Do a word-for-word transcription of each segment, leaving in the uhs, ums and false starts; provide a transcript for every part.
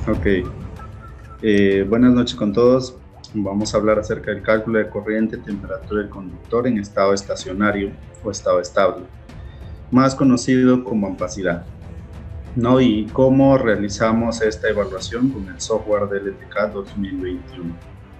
Ok, eh, buenas noches con todos. Vamos a hablar acerca del cálculo de corriente, temperatura del conductor en estado estacionario o estado estable, más conocido como ampacidad, ¿no? Y cómo realizamos esta evaluación con el software de L T K dos mil veintiuno.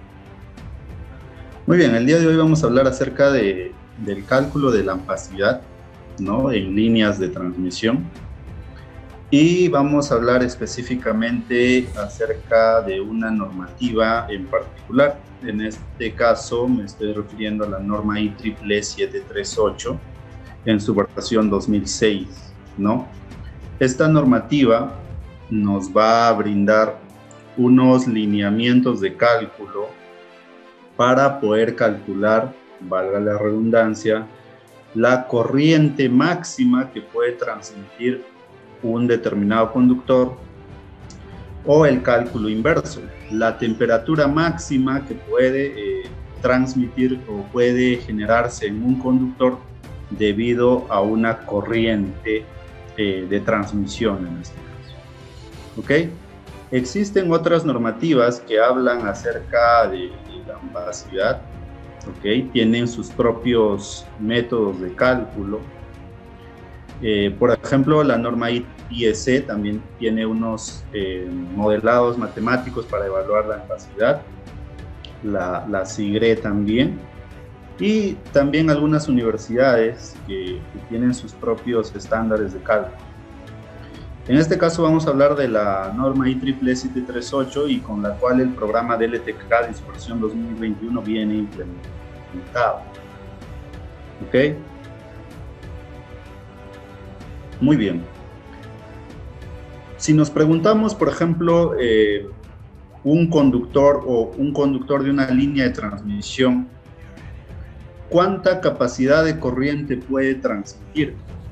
Muy bien, el día de hoy vamos a hablar acerca de, del cálculo de la ampacidad, ¿no? En líneas de transmisión. Y vamos a hablar específicamente acerca de una normativa en particular. En este caso me estoy refiriendo a la norma I E E E siete tres ocho en su versión dos mil seis, ¿no? Esta normativa nos va a brindar unos lineamientos de cálculo para poder calcular, valga la redundancia, la corriente máxima que puede transmitir un determinado conductor, o el cálculo inverso, la temperatura máxima que puede eh, transmitir o puede generarse en un conductor debido a una corriente eh, de transmisión en este caso. ¿Ok? Existen otras normativas que hablan acerca de, de la ampacidad, ¿ok? Tienen sus propios métodos de cálculo. Eh, por ejemplo, la norma I E C también tiene unos eh, modelados matemáticos para evaluar la ampacidad, la, la SIGRE también, y también algunas universidades que, que tienen sus propios estándares de cálculo. En este caso vamos a hablar de la norma I E E E siete tres ocho, y con la cual el programa de L T K de su versión dos mil veintiuno viene implementado. ¿Ok? Muy bien. Si nos preguntamos, por ejemplo, eh, un conductor o un conductor de una línea de transmisión, ¿cuánta capacidad de corriente puede transmitir?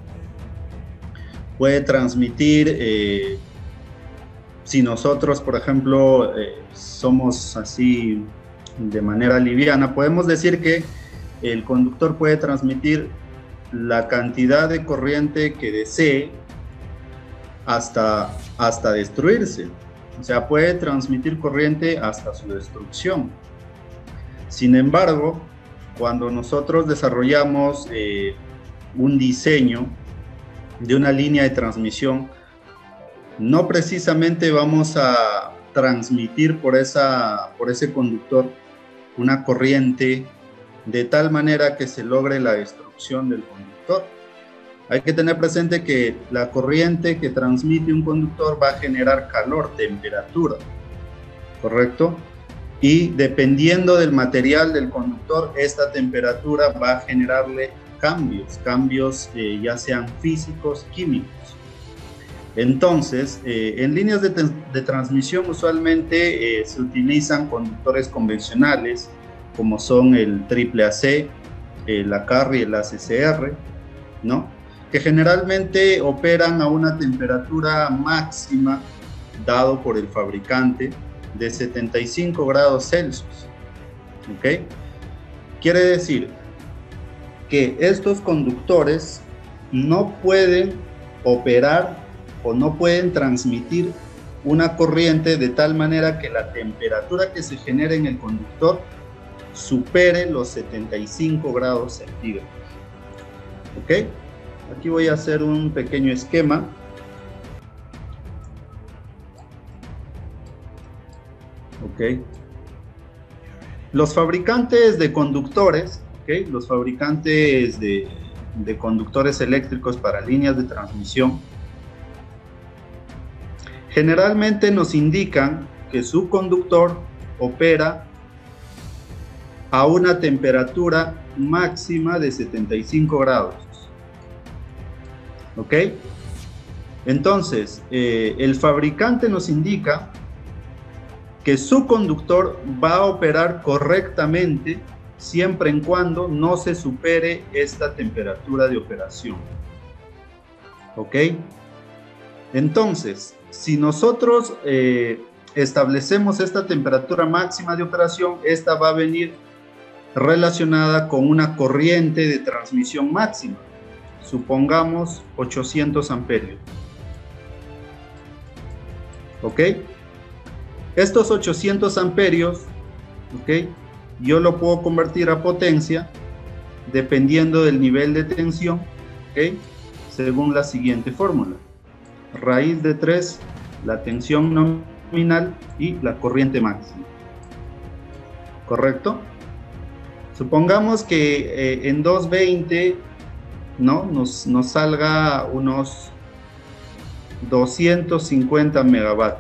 Puede transmitir, eh, si nosotros, por ejemplo, eh, somos así de manera liviana, podemos decir que el conductor puede transmitir la cantidad de corriente que desee hasta, hasta destruirse. O sea, puede transmitir corriente hasta su destrucción. Sin embargo, cuando nosotros desarrollamos eh, un diseño de una línea de transmisión, no precisamente vamos a transmitir por, esa, por ese conductor una corriente de tal manera que se logre la destrucción del conductor. Hay que tener presente que la corriente que transmite un conductor va a generar calor, temperatura, ¿correcto? Y dependiendo del material del conductor, esta temperatura va a generarle cambios, cambios eh, ya sean físicos, químicos. Entonces, eh, en líneas de, de transmisión usualmente eh, se utilizan conductores convencionales, como son el triple A C, el A C A R y el A C C R, ¿no? Que generalmente operan a una temperatura máxima dado por el fabricante de setenta y cinco grados Celsius. ¿Ok? Quiere decir que estos conductores no pueden operar o no pueden transmitir una corriente de tal manera que la temperatura que se genere en el conductor supere los setenta y cinco grados centígrados. ¿Ok? Aquí voy a hacer un pequeño esquema. ¿Ok? Los fabricantes de conductores, ¿ok? Los fabricantes de, de conductores eléctricos para líneas de transmisión, generalmente nos indican que su conductor opera a una temperatura máxima de setenta y cinco grados. ¿Ok? Entonces, eh, el fabricante nos indica que su conductor va a operar correctamente siempre y cuando no se supere esta temperatura de operación. ¿Ok? Entonces, si nosotros eh, establecemos esta temperatura máxima de operación, esta va a venir relacionada con una corriente de transmisión máxima. Supongamos ochocientos amperios. ¿Ok? Estos ochocientos amperios, ¿ok?, yo lo puedo convertir a potencia dependiendo del nivel de tensión, ¿ok?, según la siguiente fórmula. Raíz de tres, la tensión nominal y la corriente máxima. ¿Correcto? Supongamos que eh, en doscientos veinte, ¿no?, nos, nos salga unos doscientos cincuenta megavatios.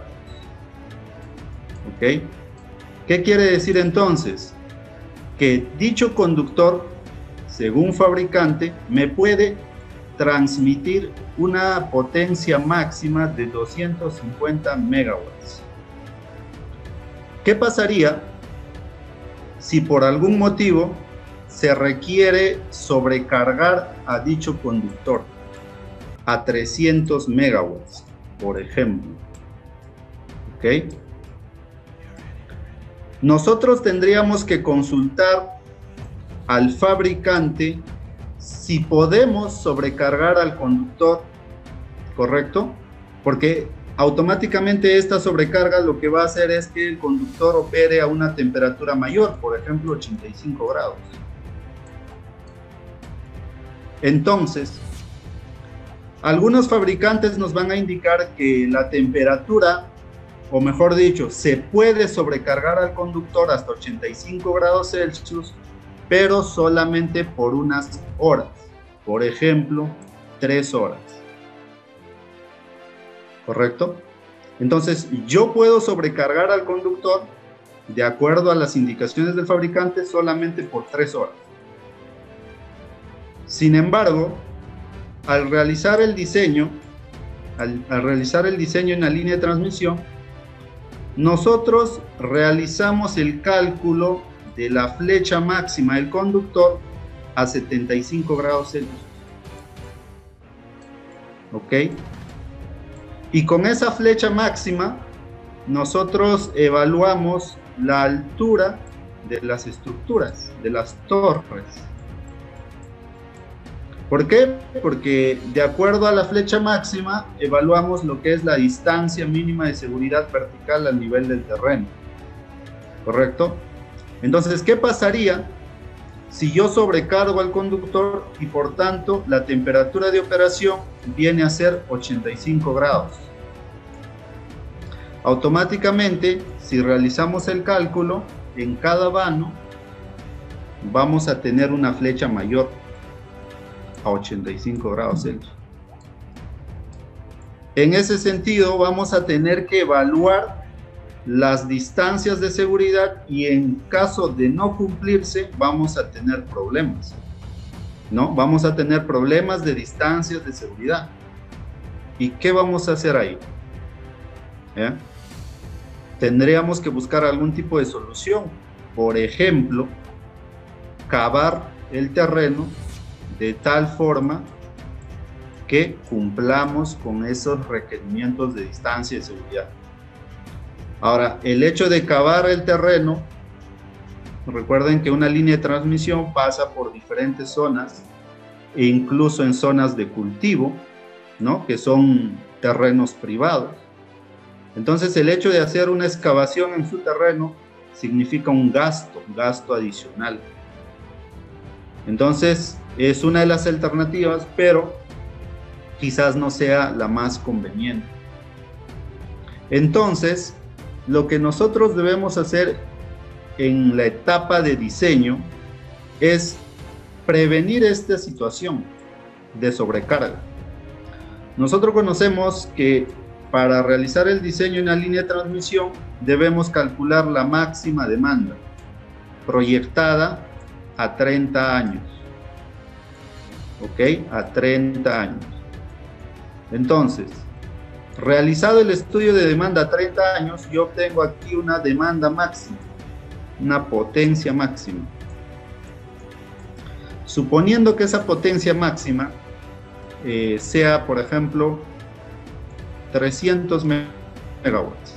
¿Ok? ¿Qué quiere decir entonces? Que dicho conductor, según fabricante, me puede transmitir una potencia máxima de doscientos cincuenta megawatts. ¿Qué pasaría si por algún motivo se requiere sobrecargar a dicho conductor a trescientos megawatts, por ejemplo? ¿Ok? Nosotros tendríamos que consultar al fabricante si podemos sobrecargar al conductor, ¿correcto? Porque automáticamente esta sobrecarga lo que va a hacer es que el conductor opere a una temperatura mayor, por ejemplo ochenta y cinco grados. Entonces, algunos fabricantes nos van a indicar que la temperatura, o mejor dicho, se puede sobrecargar al conductor hasta ochenta y cinco grados Celsius, pero solamente por unas horas, por ejemplo, tres horas. ¿Correcto? Entonces, yo puedo sobrecargar al conductor, de acuerdo a las indicaciones del fabricante, solamente por tres horas. Sin embargo, al realizar el diseño, al, al realizar el diseño en la línea de transmisión, nosotros realizamos el cálculo de la flecha máxima del conductor a setenta y cinco grados Celsius. ¿Ok? Y con esa flecha máxima, nosotros evaluamos la altura de las estructuras, de las torres. ¿Por qué? Porque de acuerdo a la flecha máxima, evaluamos lo que es la distancia mínima de seguridad vertical al nivel del terreno. ¿Correcto? Entonces, ¿qué pasaría si yo sobrecargo al conductor y por tanto la temperatura de operación viene a ser ochenta y cinco grados? Automáticamente, si realizamos el cálculo, en cada vano vamos a tener una flecha mayor a ochenta y cinco grados Celsius. En ese sentido, vamos a tener que evaluar las distancias de seguridad y en caso de no cumplirse, vamos a tener problemas, ¿no? Vamos a tener problemas de distancias de seguridad. ¿Y qué vamos a hacer ahí? ¿Eh? Tendríamos que buscar algún tipo de solución. Por ejemplo, cavar el terreno de tal forma que cumplamos con esos requerimientos de distancia de seguridad. Ahora, el hecho de cavar el terreno, recuerden que una línea de transmisión pasa por diferentes zonas, e incluso en zonas de cultivo, ¿no?, que son terrenos privados. Entonces, el hecho de hacer una excavación en su terreno significa un gasto, un gasto adicional. Entonces, es una de las alternativas, pero quizás no sea la más conveniente. Entonces, lo que nosotros debemos hacer en la etapa de diseño es prevenir esta situación de sobrecarga. Nosotros conocemos que para realizar el diseño en la línea de transmisión debemos calcular la máxima demanda proyectada a treinta años. ¿Ok? A treinta años. Entonces, realizado el estudio de demanda a treinta años, yo obtengo aquí una demanda máxima, una potencia máxima. Suponiendo que esa potencia máxima eh, sea, por ejemplo, trescientos megawatts.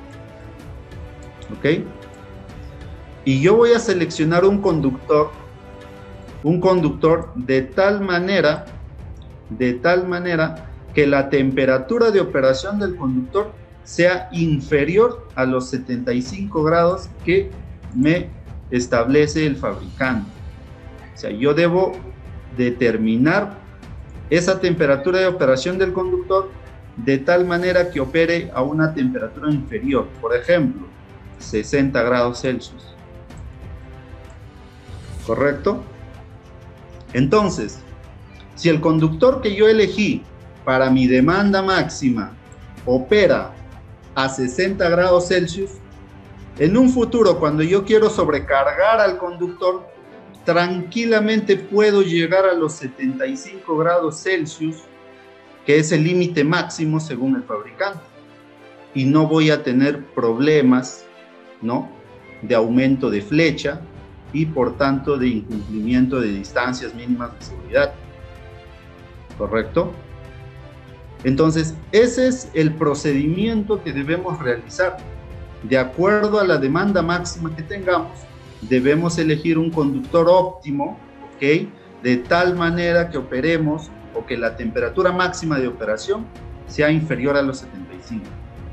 ¿Ok? Y yo voy a seleccionar un conductor, un conductor de tal manera, de tal manera que la temperatura de operación del conductor sea inferior a los setenta y cinco grados que me establece el fabricante. O sea, yo debo determinar esa temperatura de operación del conductor de tal manera que opere a una temperatura inferior, por ejemplo, sesenta grados Celsius. ¿Correcto? Entonces, si el conductor que yo elegí para mi demanda máxima opera a sesenta grados Celsius, en un futuro, cuando yo quiero sobrecargar al conductor, tranquilamente puedo llegar a los setenta y cinco grados Celsius, que es el límite máximo según el fabricante, y no voy a tener problemas, ¿no?, de aumento de flecha y por tanto de incumplimiento de distancias mínimas de seguridad. ¿Correcto? Entonces, ese es el procedimiento que debemos realizar. De acuerdo a la demanda máxima que tengamos, debemos elegir un conductor óptimo, ¿ok?, de tal manera que operemos o que la temperatura máxima de operación sea inferior a los setenta y cinco.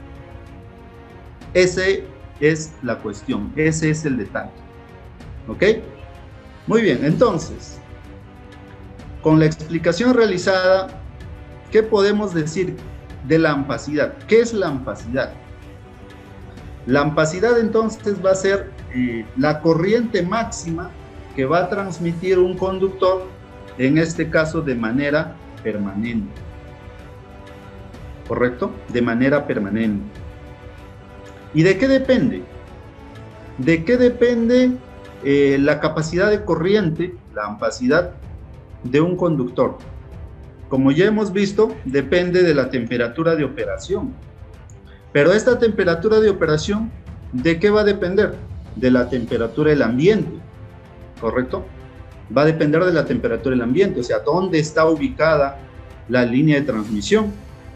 Esa es la cuestión, ese es el detalle. ¿Ok? Muy bien, entonces, con la explicación realizada, ¿qué podemos decir de la ampacidad? ¿Qué es la ampacidad? La ampacidad entonces va a ser eh, la corriente máxima que va a transmitir un conductor, en este caso de manera permanente. ¿Correcto? De manera permanente. ¿Y de qué depende? ¿De qué depende eh, la capacidad de corriente, la ampacidad de un conductor? Como ya hemos visto, depende de la temperatura de operación. Pero esta temperatura de operación, ¿de qué va a depender? De la temperatura del ambiente, ¿correcto? Va a depender de la temperatura del ambiente, o sea, dónde está ubicada la línea de transmisión.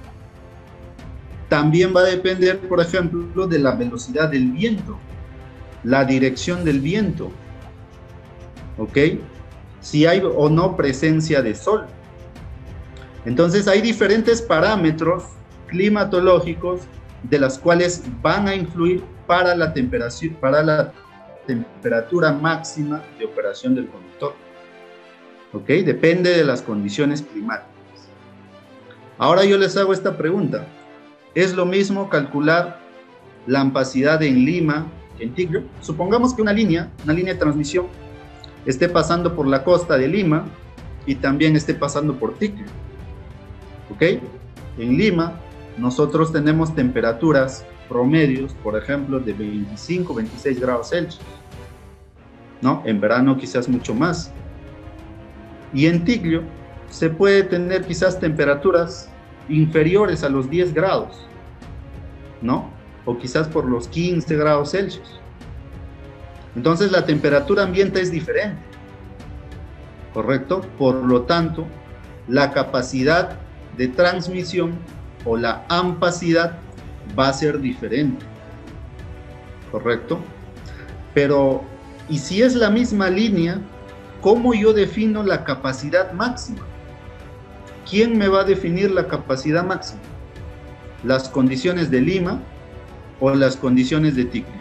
También va a depender, por ejemplo, de la velocidad del viento, la dirección del viento, ¿ok? Si hay o no presencia de sol. Entonces, hay diferentes parámetros climatológicos de las cuales van a influir para la temperatura, para la temperatura máxima de operación del conductor. ¿Ok? Depende de las condiciones climáticas. Ahora yo les hago esta pregunta. ¿Es lo mismo calcular la ampacidad en Lima que en Tigre? Supongamos que una línea, una línea de transmisión, esté pasando por la costa de Lima y también esté pasando por Tigre. ¿Ok? En Lima nosotros tenemos temperaturas promedios, por ejemplo, de veinticinco, veintiséis grados Celsius, ¿no? En verano quizás mucho más. Y en Tigre se puede tener quizás temperaturas inferiores a los diez grados, ¿no? O quizás por los quince grados Celsius. Entonces la temperatura ambiente es diferente, ¿correcto? Por lo tanto, la capacidad de transmisión o la ampacidad va a ser diferente, ¿correcto? Pero, ¿y si es la misma línea, cómo yo defino la capacidad máxima? ¿Quién me va a definir la capacidad máxima? ¿Las condiciones de Lima o las condiciones de Tigre?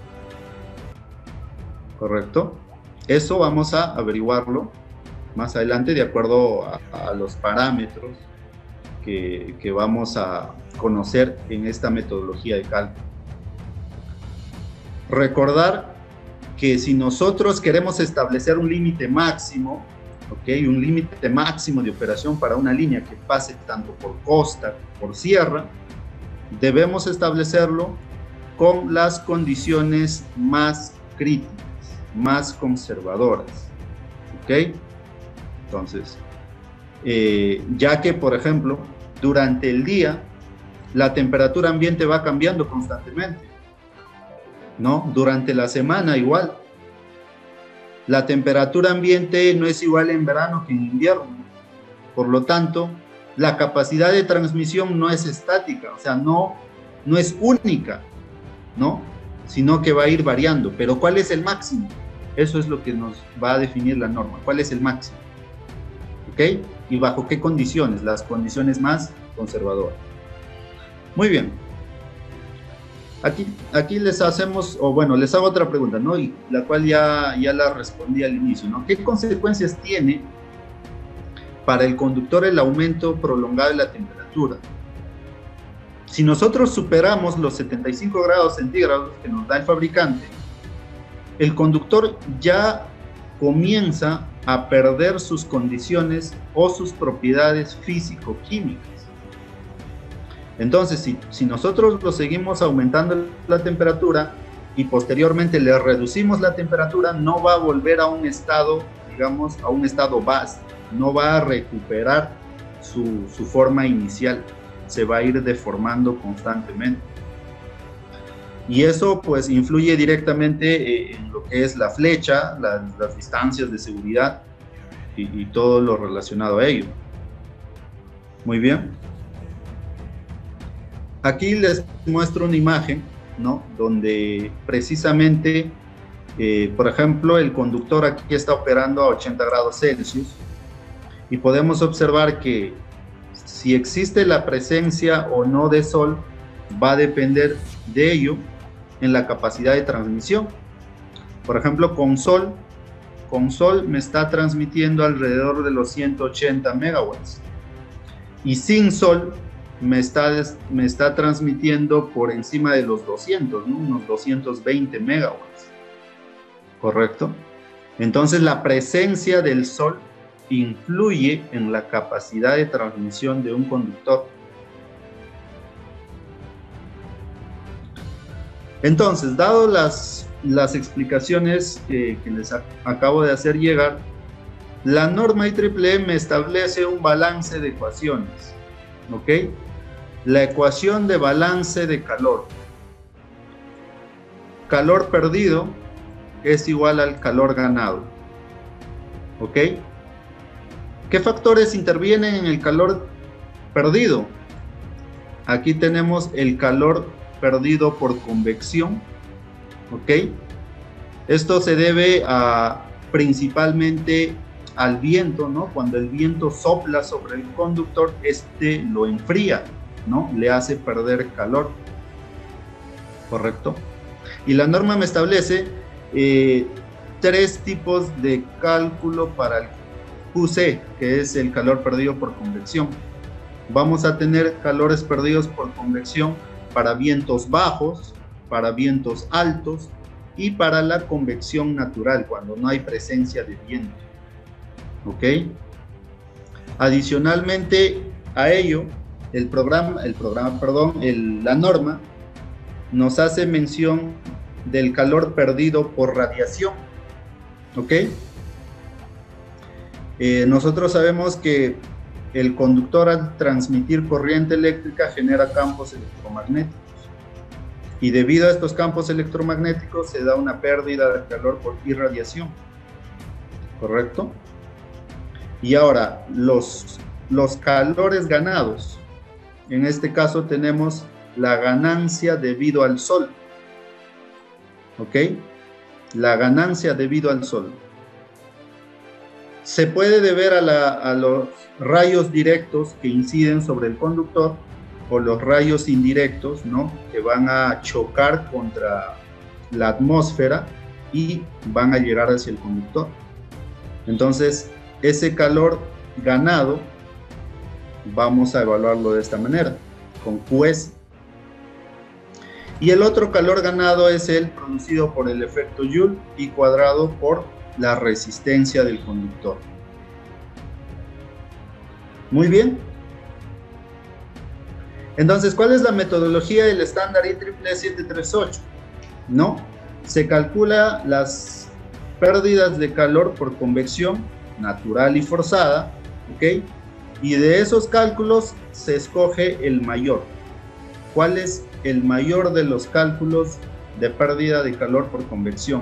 ¿Correcto? Eso vamos a averiguarlo más adelante de acuerdo a, a los parámetros que, que vamos a conocer en esta metodología de cálculo. Recordar que si nosotros queremos establecer un límite máximo, ¿ok?, un límite máximo de operación para una línea que pase tanto por costa como por sierra, debemos establecerlo con las condiciones más críticas, más conservadoras, ¿ok? Entonces, eh, ya que, por ejemplo, durante el día, la temperatura ambiente va cambiando constantemente, ¿no? Durante la semana igual. La temperatura ambiente no es igual en verano que en invierno. Por lo tanto, la capacidad de transmisión no es estática, o sea, no, no es única, ¿no? Sino que va a ir variando. Pero ¿cuál es el máximo? Eso es lo que nos va a definir la norma. ¿Cuál es el máximo? ¿Ok? ¿Y bajo qué condiciones? Las condiciones más conservadoras. Muy bien. Aquí, aquí les hacemos, o bueno, les hago otra pregunta, ¿no? Y la cual ya, ya la respondí al inicio, ¿no? ¿Qué consecuencias tiene para el conductor el aumento prolongado de la temperatura? Si nosotros superamos los setenta y cinco grados centígrados que nos da el fabricante, el conductor ya comienza a perder sus condiciones o sus propiedades físico-químicas. Entonces, si, si nosotros lo seguimos aumentando la temperatura y posteriormente le reducimos la temperatura, no va a volver a un estado, digamos, a un estado base, no va a recuperar su, su forma inicial, se va a ir deformando constantemente. Y eso pues influye directamente en lo que es la flecha, las, las distancias de seguridad y, y todo lo relacionado a ello. Muy bien. Aquí les muestro una imagen, ¿no? Donde precisamente, eh, por ejemplo, el conductor aquí está operando a ochenta grados Celsius y podemos observar que si existe la presencia o no de sol va a depender de ello en la capacidad de transmisión. Por ejemplo, con sol, con sol me está transmitiendo alrededor de los ciento ochenta megawatts y sin sol me está, me está transmitiendo por encima de los doscientos, ¿no? Unos doscientos veinte megawatts, ¿correcto? Entonces la presencia del sol influye en la capacidad de transmisión de un conductor. Entonces, dado las, las explicaciones eh, que les acabo de hacer llegar, la norma I triple E me establece un balance de ecuaciones, ¿ok? La ecuación de balance de calor. Calor perdido es igual al calor ganado, ¿ok? ¿Qué factores intervienen en el calor perdido? Aquí tenemos el calor perdido por convección, ¿ok? Esto se debe a, principalmente al viento, ¿no? Cuando el viento sopla sobre el conductor, este lo enfría, ¿no? Le hace perder calor, ¿correcto? Y la norma me establece eh, tres tipos de cálculo para el Q C, que es el calor perdido por convección. Vamos a tener calores perdidos por convección para vientos bajos, para vientos altos y para la convección natural, cuando no hay presencia de viento. ¿Ok? Adicionalmente a ello, el programa, el programa, perdón, el, la norma nos hace mención del calor perdido por radiación. ¿Ok? Eh, nosotros sabemos que el conductor al transmitir corriente eléctrica genera campos electromagnéticos y debido a estos campos electromagnéticos se da una pérdida de calor por irradiación, ¿correcto? Y ahora, los, los calores ganados, en este caso tenemos la ganancia debido al sol, ¿ok? La ganancia debido al sol. Se puede deber a, la, a los rayos directos que inciden sobre el conductor o los rayos indirectos, ¿no? Que van a chocar contra la atmósfera y van a llegar hacia el conductor. Entonces, ese calor ganado vamos a evaluarlo de esta manera, con Q S. Y el otro calor ganado es el producido por el efecto Joule y cuadrado por la resistencia del conductor. Muy bien. Entonces, ¿cuál es la metodología del estándar I triple E siete tres ocho? ¿No? Se calcula las pérdidas de calor por convección natural y forzada, ¿ok? Y de esos cálculos se escoge el mayor. ¿Cuál es el mayor de los cálculos de pérdida de calor por convección?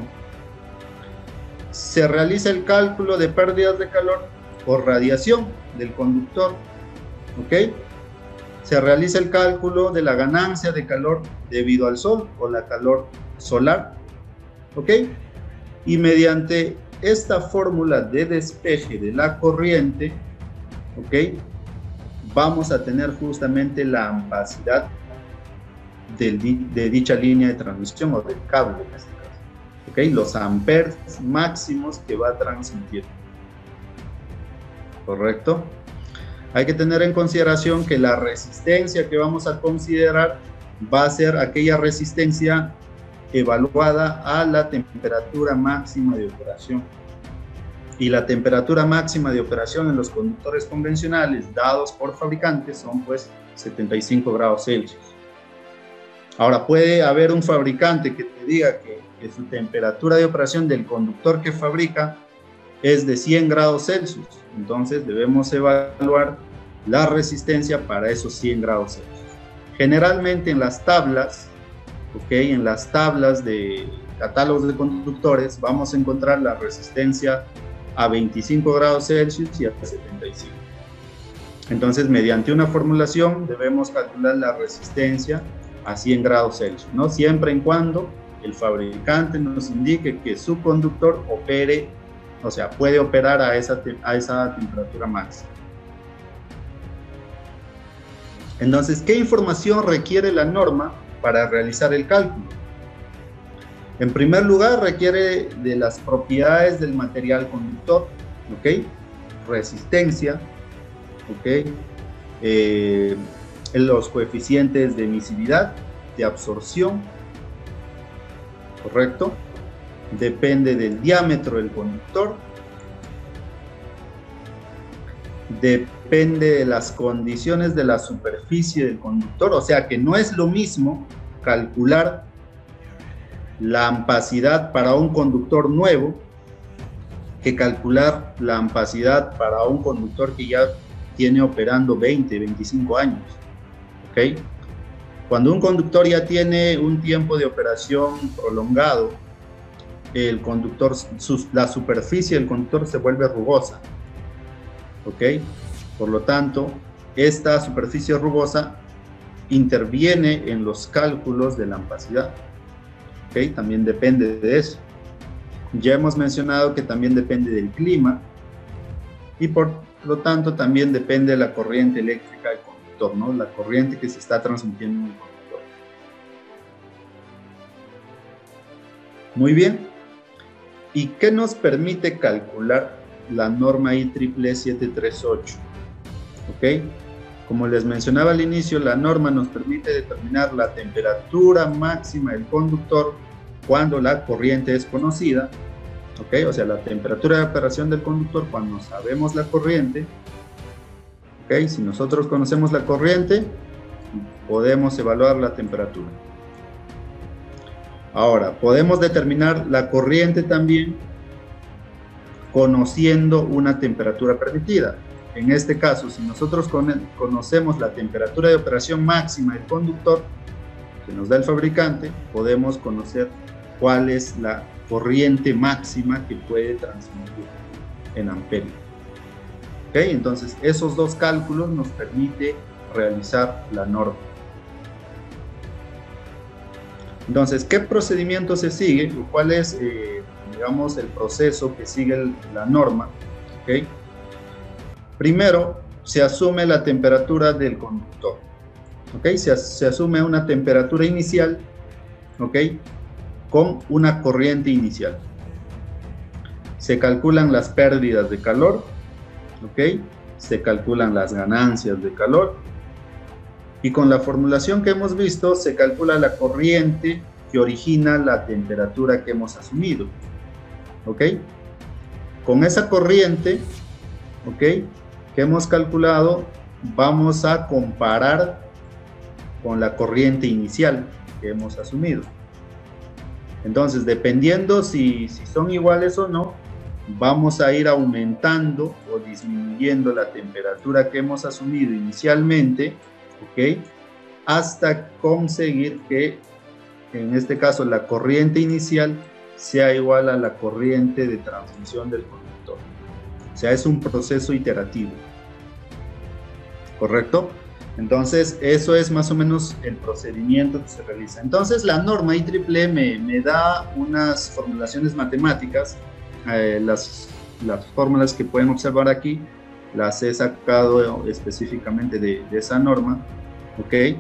Se realiza el cálculo de pérdidas de calor por radiación del conductor, ¿ok? Se realiza el cálculo de la ganancia de calor debido al sol o la calor solar, ¿ok? Y mediante esta fórmula de despeje de la corriente, ¿ok? Vamos a tener justamente la ampersidad de, de dicha línea de transmisión o del cable en este caso. ¿Okay? Los amperes máximos que va a transmitir. ¿Correcto? Hay que tener en consideración que la resistencia que vamos a considerar va a ser aquella resistencia evaluada a la temperatura máxima de operación. Y la temperatura máxima de operación en los conductores convencionales dados por fabricantes son pues setenta y cinco grados Celsius. Ahora, puede haber un fabricante que te diga que, que su temperatura de operación del conductor que fabrica es de cien grados Celsius. Entonces debemos evaluar la resistencia para esos cien grados Celsius. Generalmente en las tablas, ¿okay? En las tablas de catálogos de conductores vamos a encontrar la resistencia a veinticinco grados Celsius y a setenta y cinco. Entonces, mediante una formulación debemos calcular la resistencia a cien grados Celsius, ¿no? Siempre y cuando el fabricante nos indique que su conductor opere, o sea, puede operar a esa, a esa temperatura máxima. Entonces, ¿qué información requiere la norma para realizar el cálculo? En primer lugar, requiere de las propiedades del material conductor, ¿ok? Resistencia, ¿ok? Eh, los coeficientes de emisividad, de absorción, ¿correcto? Depende del diámetro del conductor, depende de las condiciones de la superficie del conductor, o sea que no es lo mismo calcular la ampacidad para un conductor nuevo que calcular la ampacidad para un conductor que ya tiene operando veinte, veinticinco años. ¿Ok? Cuando un conductor ya tiene un tiempo de operación prolongado, el conductor, su, la superficie del conductor se vuelve rugosa. ¿Ok? Por lo tanto, esta superficie rugosa interviene en los cálculos de la ampacidad. ¿Okay? También depende de eso. Ya hemos mencionado que también depende del clima y por lo tanto también depende de la corriente eléctrica del conductor, ¿no? La corriente que se está transmitiendo en el conductor. Muy bien. ¿Y qué nos permite calcular la norma I E E E siete tres ocho? ¿Ok? Como les mencionaba al inicio, la norma nos permite determinar la temperatura máxima del conductor cuando la corriente es conocida, ¿ok? O sea, la temperatura de operación del conductor cuando sabemos la corriente, ¿ok? Si nosotros conocemos la corriente, podemos evaluar la temperatura. Ahora, podemos determinar la corriente también conociendo una temperatura permitida. En este caso, si nosotros conocemos la temperatura de operación máxima del conductor que nos da el fabricante, podemos conocer cuál es la corriente máxima que puede transmitir en amperios. ¿Ok? Entonces, esos dos cálculos nos permite realizar la norma. Entonces, ¿qué procedimiento se sigue? ¿Cuál es, eh, digamos, el proceso que sigue el, la norma? ¿Ok? Primero, se asume la temperatura del conductor. ¿Ok? Se, se asume una temperatura inicial, ¿ok? Con una corriente inicial. Se calculan las pérdidas de calor, ¿ok? Se calculan las ganancias de calor. Y con la formulación que hemos visto, se calcula la corriente que origina la temperatura que hemos asumido. ¿Ok? Con esa corriente, ¿ok?, que hemos calculado, vamos a comparar con la corriente inicial que hemos asumido. Entonces, dependiendo si, si son iguales o no, vamos a ir aumentando o disminuyendo la temperatura que hemos asumido inicialmente, ¿ok?, hasta conseguir que, en este caso, la corriente inicial sea igual a la corriente de transmisión del conductor. O sea, es un proceso iterativo. ¿Correcto? Entonces, eso es más o menos el procedimiento que se realiza. Entonces, la norma I E E E me, me da unas formulaciones matemáticas. Eh, las, las fórmulas que pueden observar aquí, las he sacado específicamente de, de esa norma. ¿Ok?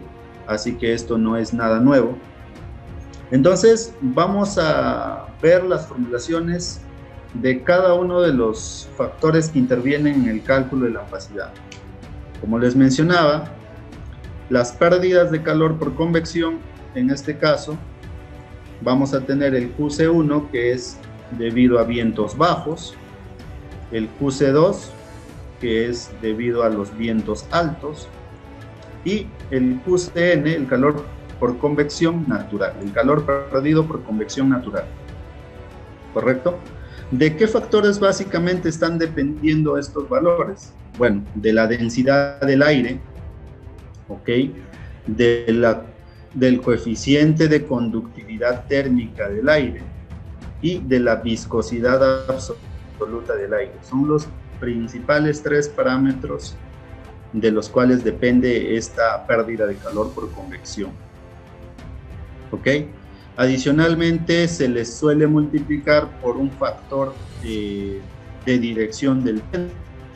así que esto no es nada nuevo. Entonces vamos a ver las formulaciones de cada uno de los factores que intervienen en el cálculo de la ampacidad. Como les mencionaba, las pérdidas de calor por convección, en este caso, vamos a tener el Q C uno, que es debido a vientos bajos, el Q C dos, que es debido a los vientos altos, y el Q C N, el calor por convección natural, el calor perdido por convección natural. ¿Correcto? ¿De qué factores básicamente están dependiendo estos valores? Bueno, de la densidad del aire, ¿ok? De la, del coeficiente de conductividad térmica del aire y de la viscosidad absoluta del aire. Son los principales tres parámetros de los cuales depende esta pérdida de calor por convección. ¿Ok? Adicionalmente, se les suele multiplicar por un factor eh, de dirección del viento.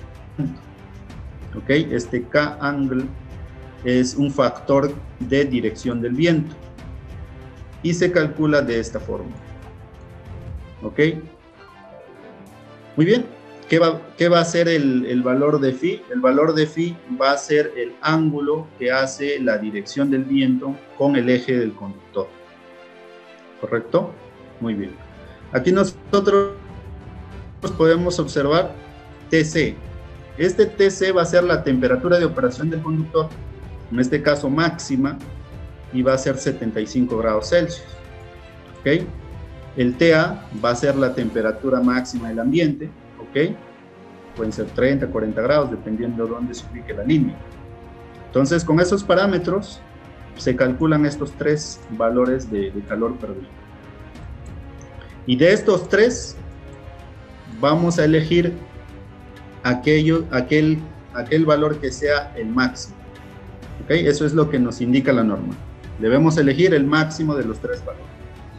¿Ok? Este K-angle es un factor de dirección del viento y se calcula de esta forma. ¿Ok? Muy bien. ¿Qué va, qué va a ser el, el valor de phi? El valor de phi va a ser el ángulo que hace la dirección del viento con el eje del conductor. ¿Correcto? Muy bien. Aquí nosotros podemos observar T C. Este T C va a ser la temperatura de operación del conductor, en este caso máxima, y va a ser setenta y cinco grados Celsius. ¿Ok? El T A va a ser la temperatura máxima del ambiente. ¿Ok? Pueden ser treinta, cuarenta grados, dependiendo de dónde se ubique la línea. Entonces, con esos parámetros, se calculan estos tres valores de, de calor perdido. Y de estos tres, vamos a elegir aquello, aquel, aquel valor que sea el máximo. ¿Ok? Eso es lo que nos indica la norma. Debemos elegir el máximo de los tres valores.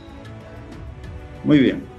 Muy bien.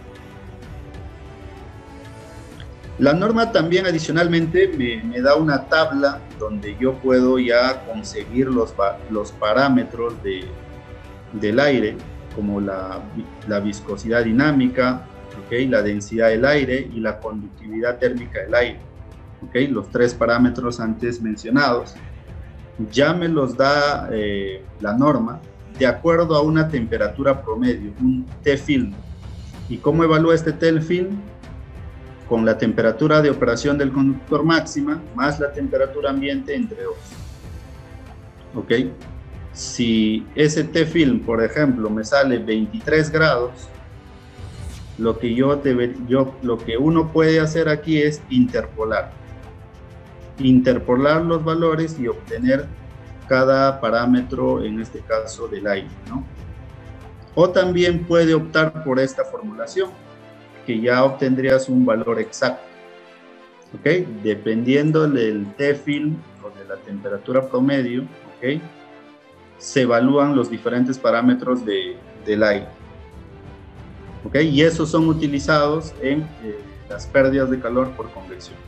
La norma también adicionalmente me, me da una tabla donde yo puedo ya conseguir los, los parámetros de, del aire, como la, la viscosidad dinámica, ¿okay? La densidad del aire y la conductividad térmica del aire. ¿Okay? Los tres parámetros antes mencionados ya me los da eh, la norma de acuerdo a una temperatura promedio, un T-film. ¿Y cómo evalúa este T-film? Con la temperatura de operación del conductor máxima más la temperatura ambiente entre dos. ¿Ok? Si ese T-film, por ejemplo, me sale veintitrés grados, lo que, yo debe, yo, lo que uno puede hacer aquí es interpolar. Interpolar los valores y obtener cada parámetro, en este caso del aire, ¿no? O también puede optar por esta formulación, que ya obtendrías un valor exacto. ¿Ok? Dependiendo del T-film o de la temperatura promedio, ¿ok? Se evalúan los diferentes parámetros de, del aire. ¿Ok? Y esos son utilizados en eh, las pérdidas de calor por convección.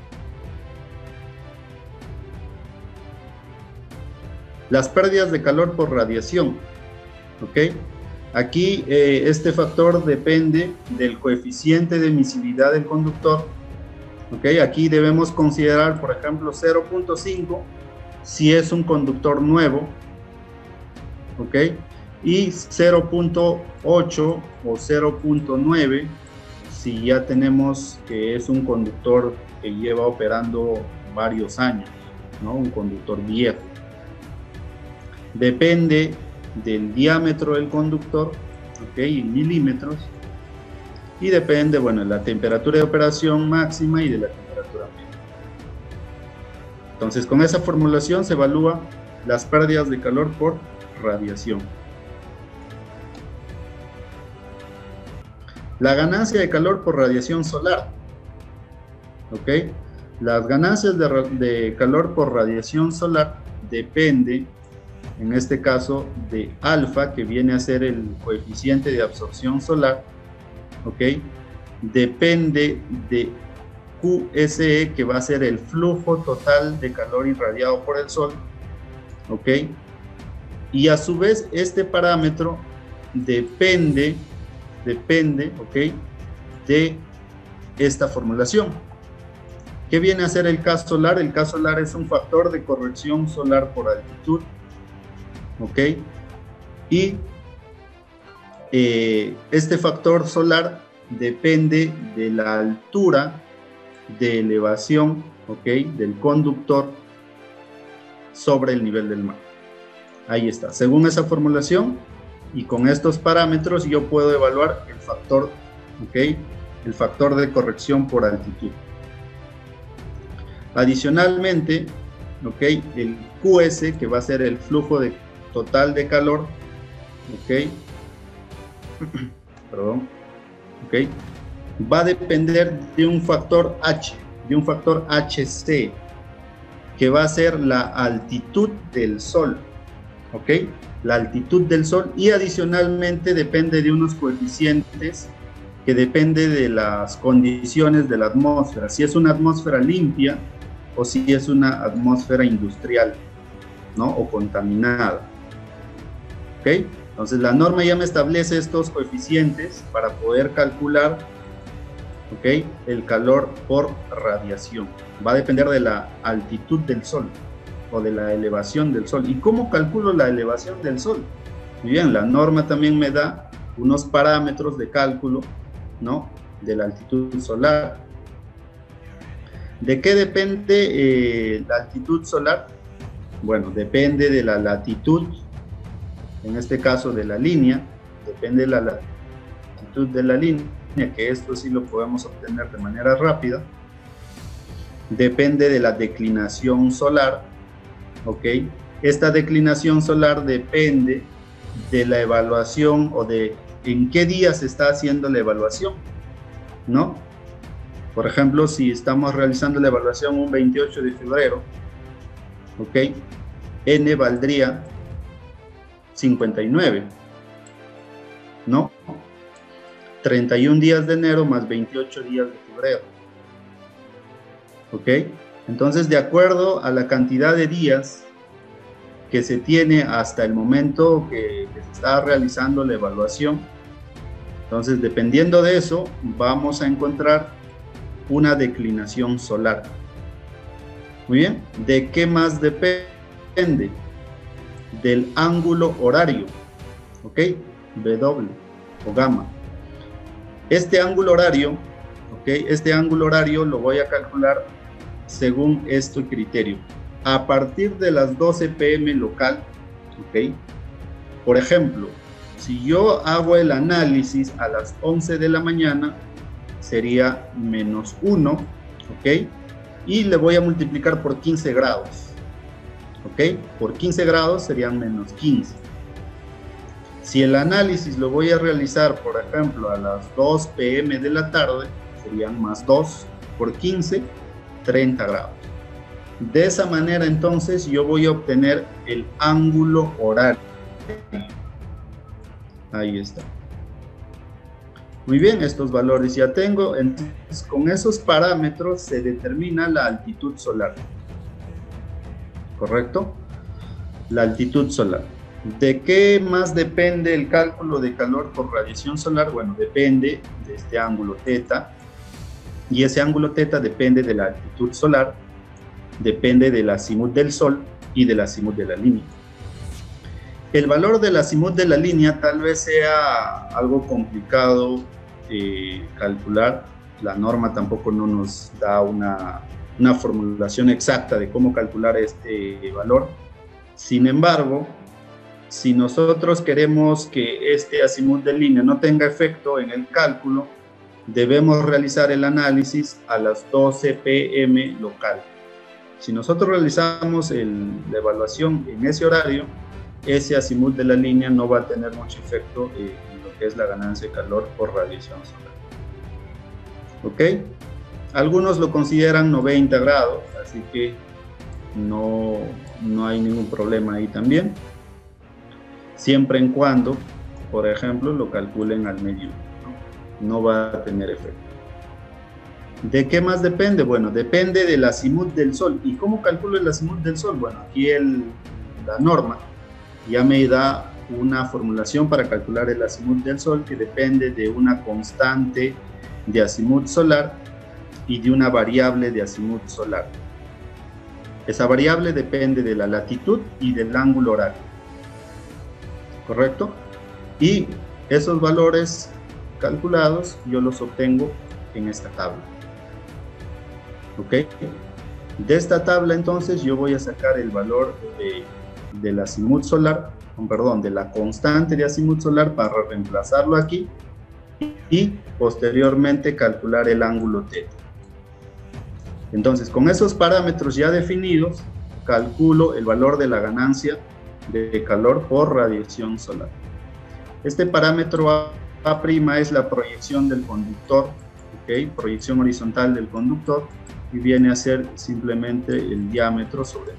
Las pérdidas de calor por radiación. ¿Ok? Aquí eh, este factor depende del coeficiente de emisividad del conductor. ¿Okay? Aquí debemos considerar, por ejemplo, cero punto cinco si es un conductor nuevo, ¿okay? Y cero punto ocho o cero punto nueve si ya tenemos que es un conductor que lleva operando varios años, ¿no? Un conductor viejo. Depende del diámetro del conductor, ¿ok? En milímetros, y depende, bueno, de la temperatura de operación máxima y de la temperatura ambiente. Entonces, con esa formulación se evalúa las pérdidas de calor por radiación. La ganancia de calor por radiación solar, ¿ok? Las ganancias de, de calor por radiación solar depende, en este caso, de alfa, que viene a ser el coeficiente de absorción solar, ¿ok? Depende de Q S E, que va a ser el flujo total de calor irradiado por el sol, ¿ok? Y a su vez, este parámetro depende, depende, ¿ok?, de esta formulación. ¿Qué viene a ser el K solar? El K solar es un factor de corrección solar por altitud, ¿ok? Y eh, este factor solar depende de la altura de elevación, ¿ok?, del conductor sobre el nivel del mar. Ahí está. Según esa formulación y con estos parámetros, yo puedo evaluar el factor, ¿ok?, el factor de corrección por altitud. Adicionalmente, ¿ok?, el Q S, que va a ser el flujo de, total de calor, ¿ok?, perdón, ¿ok?, va a depender de un factor H, de un factor H C, que va a ser la altitud del Sol, ¿ok?, la altitud del Sol, y adicionalmente depende de unos coeficientes que depende de las condiciones de la atmósfera, si es una atmósfera limpia o si es una atmósfera industrial, ¿no?, o contaminada, ¿ok? Entonces la norma ya me establece estos coeficientes para poder calcular, ¿ok?, el calor por radiación. Va a depender de la altitud del Sol o de la elevación del Sol. ¿Y cómo calculo la elevación del Sol? Muy bien, la norma también me da unos parámetros de cálculo, ¿no?, de la altitud solar. ¿De qué depende eh, la altitud solar? Bueno, depende de la latitud, en este caso de la línea, depende de la latitud de la línea, que esto sí lo podemos obtener de manera rápida. Depende de la declinación solar, ¿ok? Esta declinación solar depende de la evaluación o de en qué día se está haciendo la evaluación, ¿no? Por ejemplo, si estamos realizando la evaluación un veintiocho de febrero, ¿ok?, N valdría cincuenta y nueve, ¿no? treinta y un días de enero más veintiocho días de febrero, ¿ok? Entonces, de acuerdo a la cantidad de días que se tiene hasta el momento que, que se está realizando la evaluación, entonces, dependiendo de eso, vamos a encontrar una declinación solar. Muy bien, ¿de qué más depende? Del ángulo horario, ¿ok? W o gamma. Este ángulo horario, ¿ok?, este ángulo horario lo voy a calcular según este criterio. A partir de las doce pe eme local, ¿ok? Por ejemplo, si yo hago el análisis a las once de la mañana, sería menos uno, ¿ok? Y le voy a multiplicar por quince grados, ¿ok? Por quince grados serían menos quince. Si el análisis lo voy a realizar, por ejemplo, a las dos pe eme de la tarde, serían más dos por quince, treinta grados. De esa manera, entonces, yo voy a obtener el ángulo horario. Ahí está. Muy bien, estos valores ya tengo. Entonces, con esos parámetros se determina la altitud solar. ¿Correcto? La altitud solar. ¿De qué más depende el cálculo de calor por radiación solar? Bueno, depende de este ángulo teta. Y ese ángulo teta depende de la altitud solar, depende del azimut del Sol y del azimut de la línea. El valor del azimut de la línea tal vez sea algo complicado eh, calcular. La norma tampoco no nos da una, una formulación exacta de cómo calcular este valor. Sin embargo, si nosotros queremos que este azimut de línea no tenga efecto en el cálculo, debemos realizar el análisis a las doce pe eme local. Si nosotros realizamos el, la evaluación en ese horario, ese azimut de la línea no va a tener mucho efecto eh, en lo que es la ganancia de calor por radiación solar. ¿Ok? Algunos lo consideran noventa grados, así que no, no hay ningún problema ahí también, siempre en cuando, por ejemplo, lo calculen al mediodía, ¿no? No va a tener efecto. ¿De qué más depende? Bueno, depende del azimut del Sol. ¿Y cómo calculo el azimut del Sol? Bueno, aquí el, la norma ya me da una formulación para calcular el azimut del Sol que depende de una constante de azimut solar y de una variable de azimut solar. Esa variable depende de la latitud y del ángulo horario, ¿correcto? Y esos valores calculados yo los obtengo en esta tabla. ¿Ok? De esta tabla entonces yo voy a sacar el valor de, del azimut solar, perdón, de la constante de azimut solar para reemplazarlo aquí y posteriormente calcular el ángulo θ. Entonces, con esos parámetros ya definidos, calculo el valor de la ganancia de calor por radiación solar. Este parámetro A', A' es la proyección del conductor, ¿okay? Proyección horizontal del conductor, y viene a ser simplemente el diámetro sobre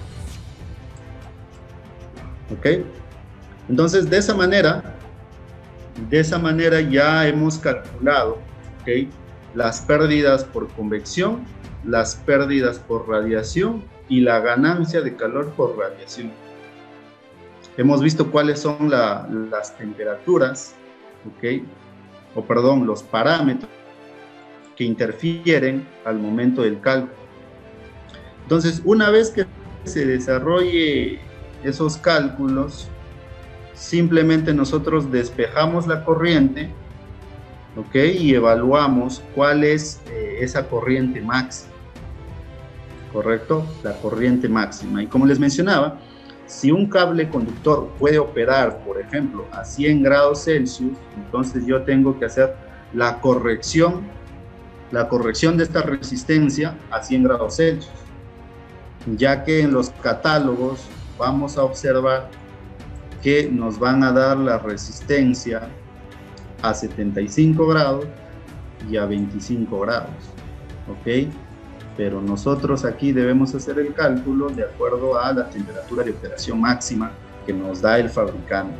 el. ¿Ok? Entonces, de esa manera, de esa manera ya hemos calculado, ¿okay?, las pérdidas por convección, las pérdidas por radiación y la ganancia de calor por radiación. Hemos visto cuáles son la, las temperaturas, ¿ok?, o perdón, los parámetros que interfieren al momento del cálculo. Entonces, una vez que se desarrolle esos cálculos, simplemente nosotros despejamos la corriente, ¿ok?, y evaluamos cuál es eh, esa corriente máxima, ¿correcto? La corriente máxima. Y como les mencionaba, si un cable conductor puede operar, por ejemplo, a cien grados Celsius, entonces yo tengo que hacer la corrección, la corrección de esta resistencia a cien grados Celsius, ya que en los catálogos vamos a observar que nos van a dar la resistencia a setenta y cinco grados y a veinticinco grados, ¿ok? Pero nosotros aquí debemos hacer el cálculo de acuerdo a la temperatura de operación máxima que nos da el fabricante,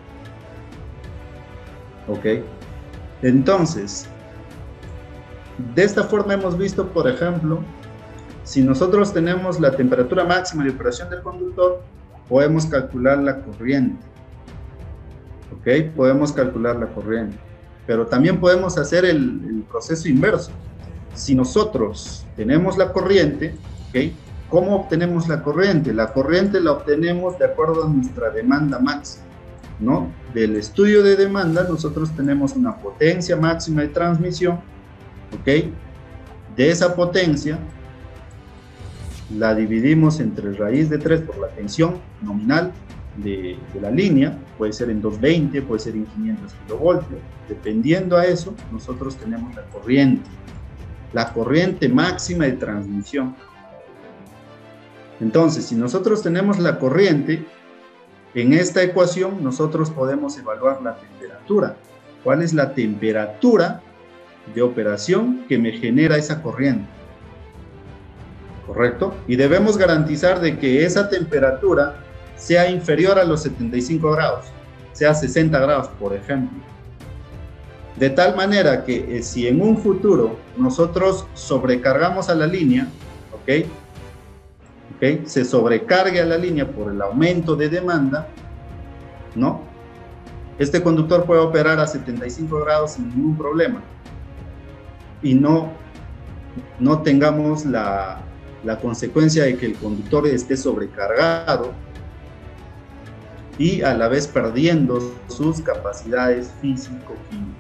¿ok? Entonces, de esta forma hemos visto, por ejemplo, si nosotros tenemos la temperatura máxima de operación del conductor, podemos calcular la corriente, ¿ok? Podemos calcular la corriente, pero también podemos hacer el, el proceso inverso. Si nosotros tenemos la corriente, ¿ok?, ¿cómo obtenemos la corriente? La corriente la obtenemos de acuerdo a nuestra demanda máxima, ¿no? Del estudio de demanda nosotros tenemos una potencia máxima de transmisión, ¿ok? De esa potencia la dividimos entre raíz de tres por la tensión nominal de, de la línea, puede ser en doscientos veinte, puede ser en quinientos kilovoltios, dependiendo a eso nosotros tenemos la corriente, la corriente máxima de transmisión. Entonces, si nosotros tenemos la corriente, en esta ecuación nosotros podemos evaluar la temperatura. ¿Cuál es la temperatura de operación que me genera esa corriente? ¿Correcto? Y debemos garantizar de que esa temperatura sea inferior a los setenta y cinco grados, sea sesenta grados, por ejemplo. De tal manera que eh, si en un futuro nosotros sobrecargamos a la línea, ¿ok? ¿Ok? Se sobrecargue a la línea por el aumento de demanda, ¿no? Este conductor puede operar a setenta y cinco grados sin ningún problema. Y no, no tengamos la, la consecuencia de que el conductor esté sobrecargado y a la vez perdiendo sus capacidades físico-químicas.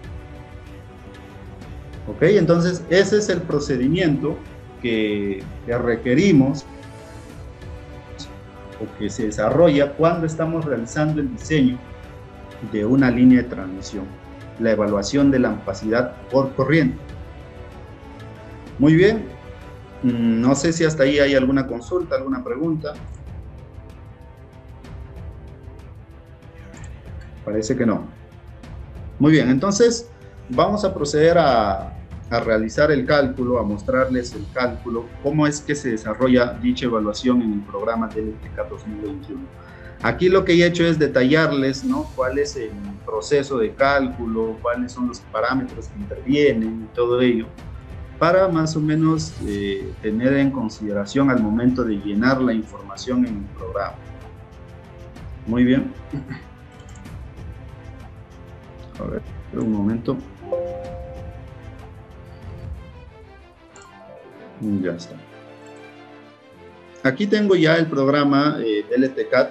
¿Ok? Entonces, ese es el procedimiento que, que requerimos o que se desarrolla cuando estamos realizando el diseño de una línea de transmisión, la evaluación de la ampacidad por corriente. Muy bien, no sé si hasta ahí hay alguna consulta, alguna pregunta. Parece que no. Muy bien, entonces vamos a proceder a, a realizar el cálculo, a mostrarles el cálculo, cómo es que se desarrolla dicha evaluación en el programa de Eléctrica dos mil veintiuno. Aquí lo que he hecho es detallarles, ¿no?, cuál es el proceso de cálculo, cuáles son los parámetros que intervienen y todo ello, para más o menos eh, tener en consideración al momento de llenar la información en el programa. Muy bien. A ver, un momento. Ya está. Aquí tengo ya el programa eh, L T C A D.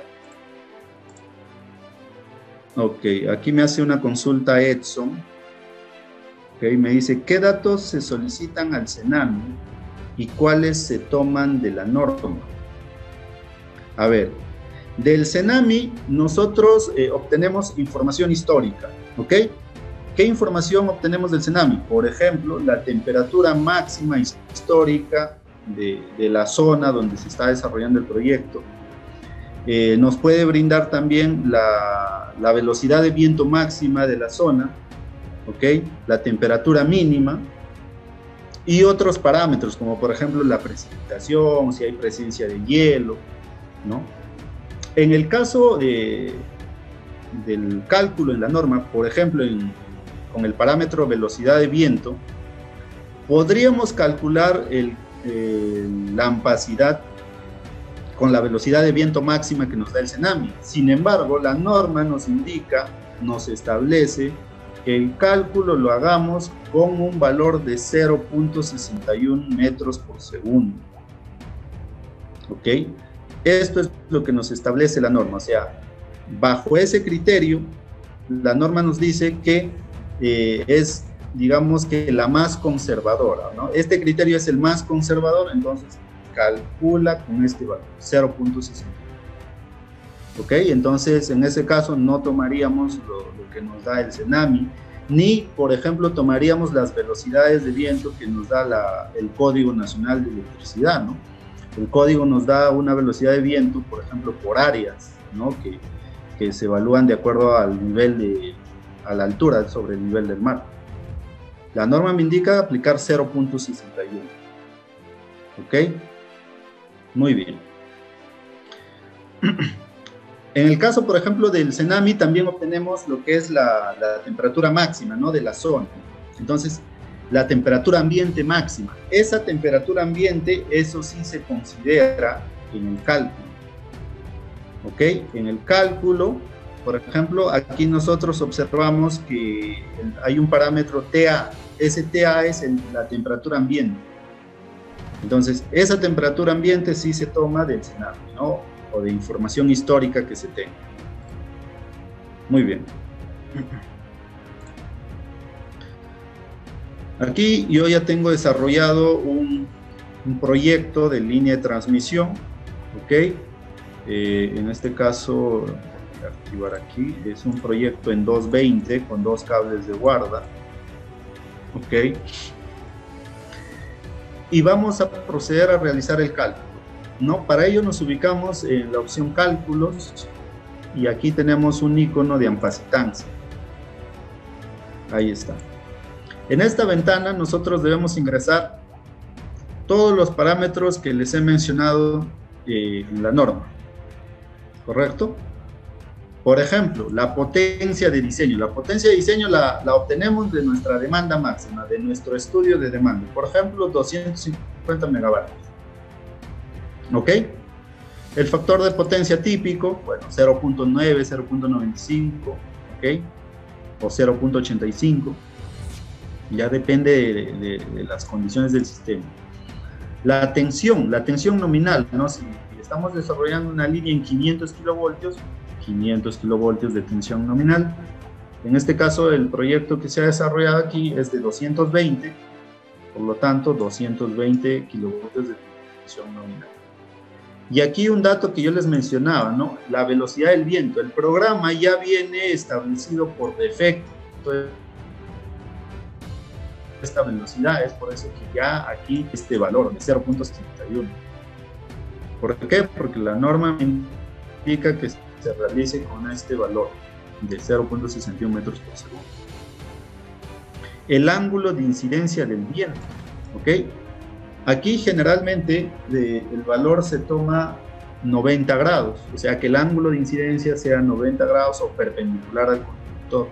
Ok, aquí me hace una consulta Edson. Ok, me dice, ¿qué datos se solicitan al Cenami y cuáles se toman de la norma? A ver, del Cenami nosotros eh, obtenemos información histórica, ¿ok? ¿Qué información obtenemos del Cenami? Por ejemplo, la temperatura máxima histórica de, de la zona donde se está desarrollando el proyecto. Eh, nos puede brindar también la, la velocidad de viento máxima de la zona, ¿ok? La temperatura mínima y otros parámetros, como por ejemplo la precipitación, si hay presencia de hielo, ¿no? En el caso de, del cálculo en la norma, por ejemplo, en, con el parámetro velocidad de viento, podríamos calcular el, eh, la ampacidad con la velocidad de viento máxima que nos da el Cenami. Sin embargo, la norma nos indica, nos establece que el cálculo lo hagamos con un valor de cero punto sesenta y uno metros por segundo. ¿Ok? Esto es lo que nos establece la norma. O sea, bajo ese criterio, la norma nos dice que eh, es, digamos que la más conservadora, ¿no? Este criterio es el más conservador, entonces calcula con este valor, cero punto sesenta. ¿Ok? Entonces, en ese caso no tomaríamos lo, lo que nos da el Cenami, ni, por ejemplo, tomaríamos las velocidades de viento que nos da la, el Código Nacional de Electricidad, ¿no? El código nos da una velocidad de viento, por ejemplo, por áreas, ¿no? Que, que se evalúan de acuerdo al nivel de, a la altura sobre el nivel del mar. La norma me indica aplicar cero punto sesenta y uno. ¿Ok? Muy bien. En el caso, por ejemplo, del Cenami, también obtenemos lo que es la, la temperatura máxima, ¿no? De la zona. Entonces, la temperatura ambiente máxima. Esa temperatura ambiente, eso sí se considera en el cálculo. ¿Ok? En el cálculo, por ejemplo, aquí nosotros observamos que hay un parámetro T A. Ese T A es el, la temperatura ambiente. Entonces, esa temperatura ambiente sí se toma del Cenami, ¿no? O de información histórica que se tenga. Muy bien. Aquí yo ya tengo desarrollado un, un proyecto de línea de transmisión, ¿ok? Eh, en este caso, voy a activar aquí, es un proyecto en doscientos veinte con dos cables de guarda, ¿ok? Y vamos a proceder a realizar el cálculo, ¿no? Para ello nos ubicamos en la opción cálculos y aquí tenemos un icono de ampacitancia. Ahí está. En esta ventana nosotros debemos ingresar todos los parámetros que les he mencionado eh, en la norma, ¿correcto? Por ejemplo, la potencia de diseño. La potencia de diseño la, la obtenemos de nuestra demanda máxima, de nuestro estudio de demanda. Por ejemplo, doscientos cincuenta megavatios. ¿Ok? El factor de potencia típico, bueno, cero punto nueve, cero punto noventa y cinco, ¿ok? O cero punto ochenta y cinco. Ya depende de, de, de las condiciones del sistema. La tensión, la tensión nominal, ¿no? Si estamos desarrollando una línea en quinientos kilovoltios, quinientos kilovoltios de tensión nominal. En este caso, el proyecto que se ha desarrollado aquí es de doscientos veinte, por lo tanto, doscientos veinte kilovoltios de tensión nominal. Y aquí un dato que yo les mencionaba, ¿no? La velocidad del viento. El programa ya viene establecido por defecto. Entonces, esta velocidad es por eso que ya aquí este valor de cero punto setenta y uno. ¿Por qué? Porque la norma indica que se realice con este valor de cero punto sesenta y uno metros por segundo. El ángulo de incidencia del viento, ¿ok? Aquí generalmente de, el valor se toma noventa grados, o sea que el ángulo de incidencia sea noventa grados o perpendicular al conductor.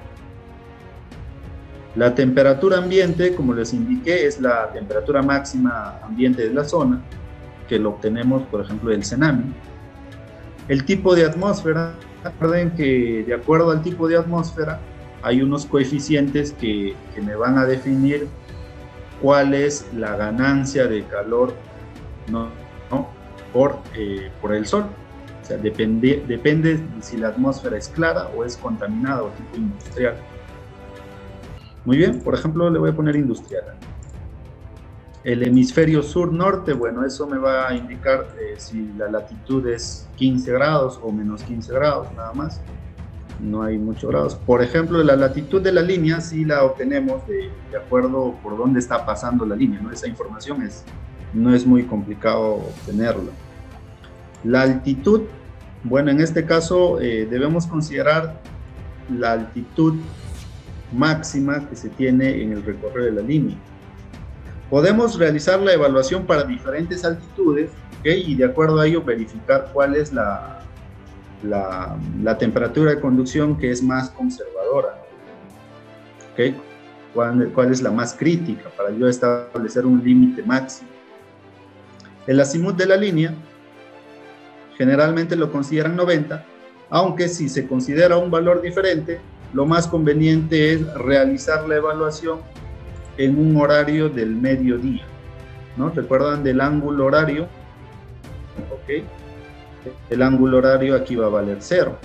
La temperatura ambiente, como les indiqué, es la temperatura máxima ambiente de la zona, que lo obtenemos, por ejemplo, del Cenami. El tipo de atmósfera, Recuerden que de acuerdo al tipo de atmósfera hay unos coeficientes que, que me van a definir cuál es la ganancia de calor, ¿no? ¿no? Por, eh, por el sol. O sea, depende, depende de si la atmósfera es clara o es contaminada o tipo industrial. Muy bien, por ejemplo, le voy a poner industrial. El hemisferio sur-norte, bueno, eso me va a indicar eh, si la latitud es quince grados o menos quince grados, nada más. No hay muchos grados. Por ejemplo, la latitud de la línea sí la obtenemos de, de acuerdo por dónde está pasando la línea, ¿no? Esa información es, no es muy complicado obtenerla. La altitud, bueno, en este caso eh, debemos considerar la altitud máxima que se tiene en el recorrido de la línea. Podemos realizar la evaluación para diferentes altitudes, ¿okay? Y de acuerdo a ello verificar cuál es la, la, la temperatura de conducción que es más conservadora, ¿okay? ¿Cuál, cuál es la más crítica para yo establecer un límite máximo? El azimut de la línea generalmente lo consideran noventa, aunque si se considera un valor diferente, lo más conveniente es realizar la evaluación en un horario del mediodía, ¿no? ¿Recuerdan del ángulo horario? Ok. El ángulo horario aquí va a valer cero.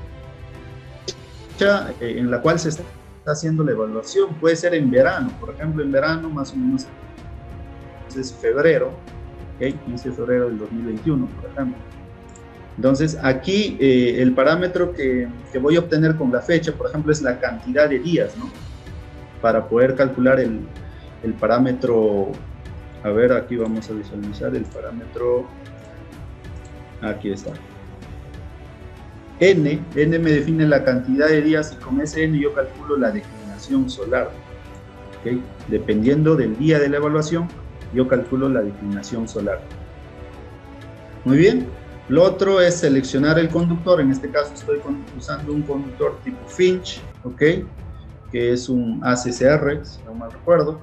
Fecha en la cual se está haciendo la evaluación puede ser en verano, por ejemplo, en verano más o menos es febrero, ¿okay? quince de febrero del dos mil veintiuno, por ejemplo. Entonces, aquí eh, el parámetro que, que voy a obtener con la fecha, por ejemplo, es la cantidad de días, ¿no? Para poder calcular el, el parámetro, a ver, aquí vamos a visualizar el parámetro, aquí está. N, N me define la cantidad de días y con ese N yo calculo la declinación solar, ¿okay? Dependiendo del día de la evaluación, yo calculo la declinación solar. Muy bien. Lo otro es seleccionar el conductor, en este caso estoy usando un conductor tipo Finch, ¿ok? Que es un A C C R, si no mal recuerdo.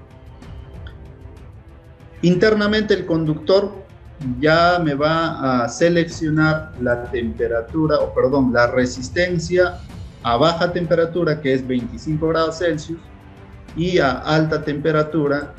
Internamente el conductor ya me va a seleccionar la temperatura, o perdón, la resistencia a baja temperatura, que es veinticinco grados Celsius, y a alta temperatura,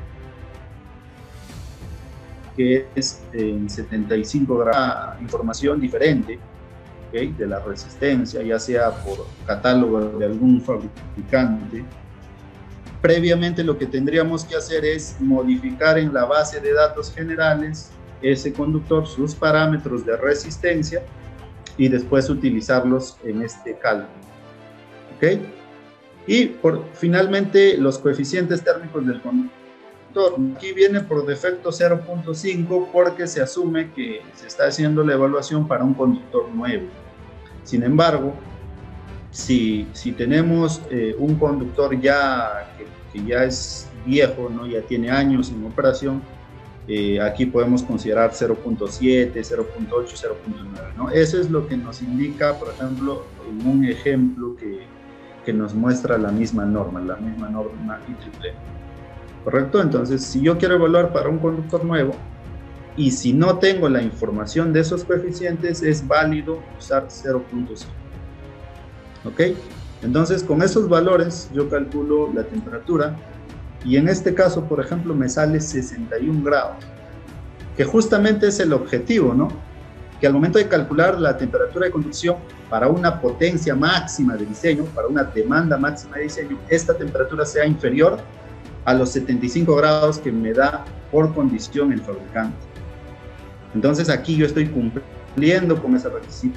que es en setenta y cinco grados, información diferente, ¿okay? De la resistencia, ya sea por catálogo de algún fabricante. Previamente lo que tendríamos que hacer es modificar en la base de datos generales ese conductor, sus parámetros de resistencia, y después utilizarlos en este cálculo, ¿ok? Y por, finalmente los coeficientes térmicos del conductor. Aquí viene por defecto cero punto cinco porque se asume que se está haciendo la evaluación para un conductor nuevo. Sin embargo, si, si tenemos eh, un conductor ya que, que ya es viejo, ¿no? Ya tiene años en operación, eh, aquí podemos considerar cero punto siete, cero punto ocho, cero punto nueve, ¿no? Eso es lo que nos indica, por ejemplo, en un ejemplo que, que nos muestra la misma norma, la misma norma I triple E. ¿Correcto? Entonces, si yo quiero evaluar para un conductor nuevo y si no tengo la información de esos coeficientes, es válido usar cero punto cinco. ¿Ok? Entonces, con esos valores yo calculo la temperatura y en este caso, por ejemplo, me sale sesenta y un grados, que justamente es el objetivo, ¿no? Que al momento de calcular la temperatura de conducción para una potencia máxima de diseño, para una demanda máxima de diseño, esta temperatura sea inferior a los setenta y cinco grados que me da por condición el fabricante. Entonces aquí yo estoy cumpliendo con ese requisito.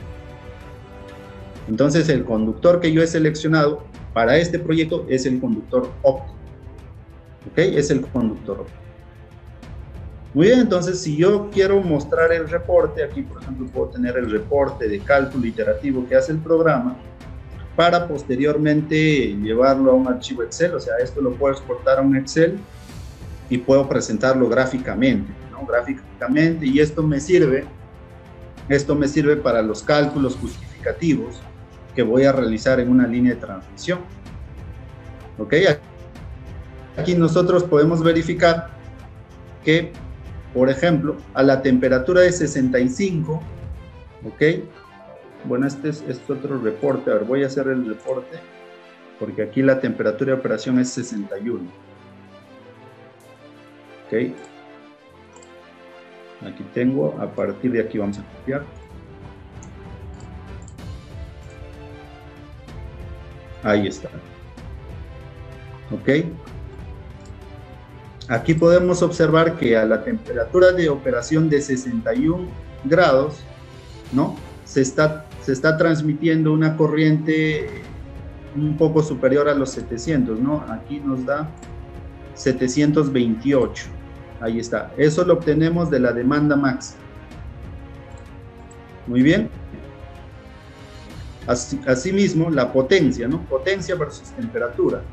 Entonces el conductor que yo he seleccionado para este proyecto es el conductor óptico. ¿Ok? Es el conductor óptico. Muy bien, entonces si yo quiero mostrar el reporte, aquí por ejemplo puedo tener el reporte de cálculo iterativo que hace el programa, para posteriormente llevarlo a un archivo Excel. O sea, esto lo puedo exportar a un Excel y puedo presentarlo gráficamente, ¿no? Gráficamente, y esto me sirve, esto me sirve para los cálculos justificativos que voy a realizar en una línea de transmisión. ¿Ok? Aquí nosotros podemos verificar que, por ejemplo, a la temperatura de sesenta y cinco, ¿ok? bueno, este es, este otro reporte. A ver, voy a hacer el reporte, porque aquí la temperatura de operación es sesenta y uno. Ok. Aquí tengo, a partir de aquí vamos a copiar. Ahí está. Ok. Aquí podemos observar que a la temperatura de operación de sesenta y uno grados, ¿no? Se está, se está transmitiendo una corriente un poco superior a los setecientos, ¿no? Aquí nos da setecientos veintiocho. Ahí está. Eso lo obtenemos de la demanda máxima. Muy bien. Así, asimismo, la potencia, ¿no? Potencia versus temperatura.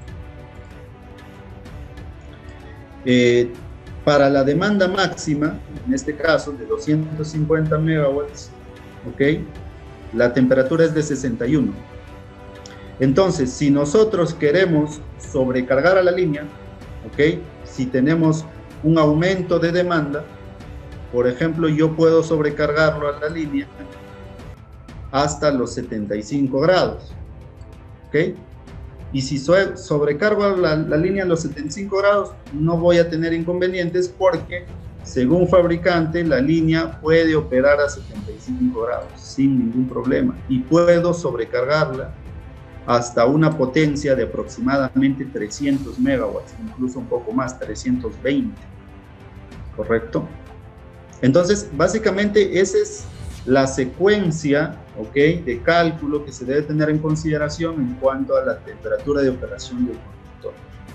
Eh, para la demanda máxima, en este caso de doscientos cincuenta megawatts, ¿ok? La temperatura es de sesenta y uno. Entonces, si nosotros queremos sobrecargar a la línea, ¿ok? Si tenemos un aumento de demanda, por ejemplo, yo puedo sobrecargarlo a la línea hasta los setenta y cinco grados, ¿ok? Y si sobrecargo la, la línea a los setenta y cinco grados, no voy a tener inconvenientes porque, según fabricante, la línea puede operar a setenta y cinco grados sin ningún problema. Y puedo sobrecargarla hasta una potencia de aproximadamente trescientos megawatts, incluso un poco más, trescientos veinte. ¿Correcto? Entonces, básicamente, esa es la secuencia, ¿ok?, de cálculo que se debe tener en consideración en cuanto a la temperatura de operación del conductor.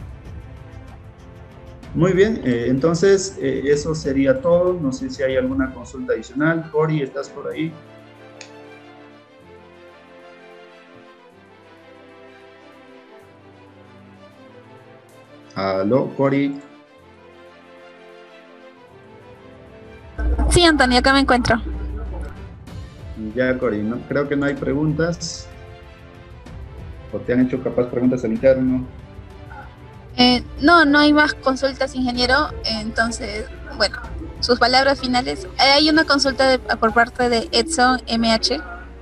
Muy bien, eh, entonces eh, eso sería todo. No sé si hay alguna consulta adicional. Cori, ¿estás por ahí? Aló, Cori. Sí, Antonio, acá me encuentro. Ya, Cori, no, creo que no hay preguntas. ¿O te han hecho capaz preguntas al interno? Eh, no, no hay más consultas, ingeniero. Entonces, bueno, sus palabras finales. Hay una consulta de, por parte de Edson M H.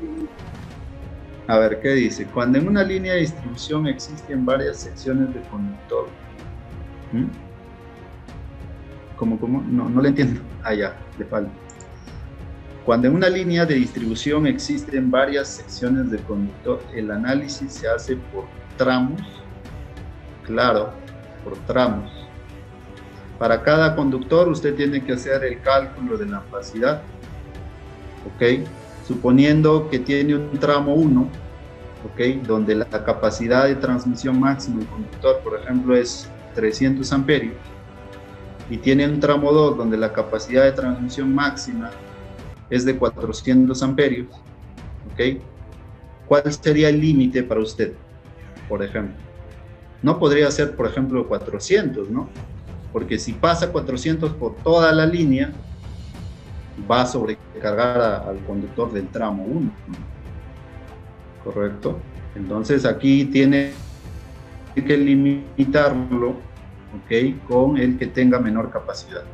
A ver, ¿qué dice? Cuando en una línea de distribución existen varias secciones de conductor. ¿Mm? ¿Cómo, cómo? No, no le entiendo. Ah, ya, le falta. Cuando en una línea de distribución existen varias secciones de conductor, el análisis se hace por tramos. Claro, por tramos. Para cada conductor usted tiene que hacer el cálculo de la capacidad. ¿Ok? Suponiendo que tiene un tramo uno, ¿ok?, donde la capacidad de transmisión máxima del conductor, por ejemplo, es trescientos amperios, y tiene un tramo dos donde la capacidad de transmisión máxima es de cuatrocientos amperios, ¿ok? ¿Cuál sería el límite para usted, por ejemplo? No podría ser, por ejemplo, cuatrocientos, ¿no? Porque si pasa cuatrocientos por toda la línea, va a sobrecargar a, al conductor del tramo uno, ¿no? ¿Correcto? Entonces aquí tiene que limitarlo, ¿ok?, con el que tenga menor capacidad.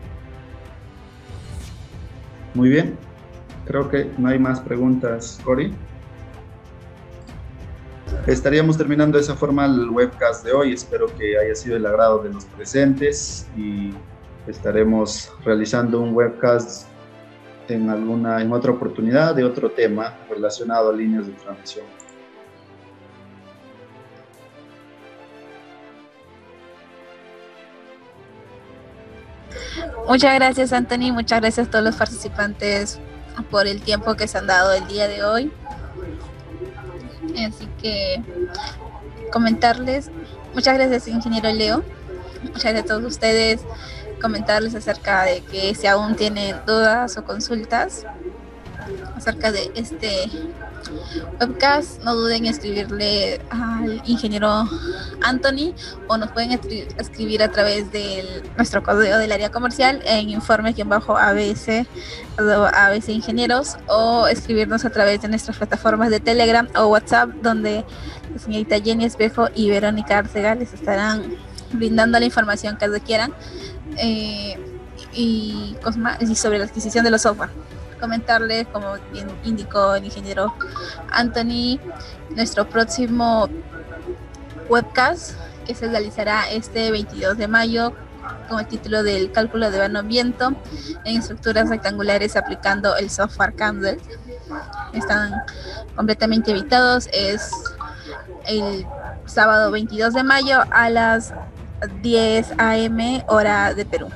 Muy bien, creo que no hay más preguntas, Cori. Estaríamos terminando de esa forma el webcast de hoy. Espero que haya sido el agrado de los presentes y estaremos realizando un webcast en alguna, en otra oportunidad de otro tema relacionado a líneas de transmisión. Muchas gracias, Anthony. Muchas gracias a todos los participantes por el tiempo que se han dado el día de hoy. Así que comentarles, muchas gracias, ingeniero Leo. Muchas gracias a todos ustedes. Comentarles acerca de que si aún tienen dudas o consultas acerca de este webcast, no duden en escribirle al ingeniero Anthony, o nos pueden escribir a través de nuestro correo del área comercial en informes-abc abc ingenieros, o escribirnos a través de nuestras plataformas de Telegram o WhatsApp, donde la señorita Jenny Espejo y Verónica Arcega les estarán brindando la información que requieran, eh, y, y sobre la adquisición de los software. comentarles, como bien indicó el ingeniero Anthony, nuestro próximo webcast que se realizará este veintidós de mayo con el título del cálculo de vano-viento en estructuras rectangulares aplicando el software Candle. Están completamente invitados. Es el sábado veintidós de mayo a las diez a eme hora de Perú.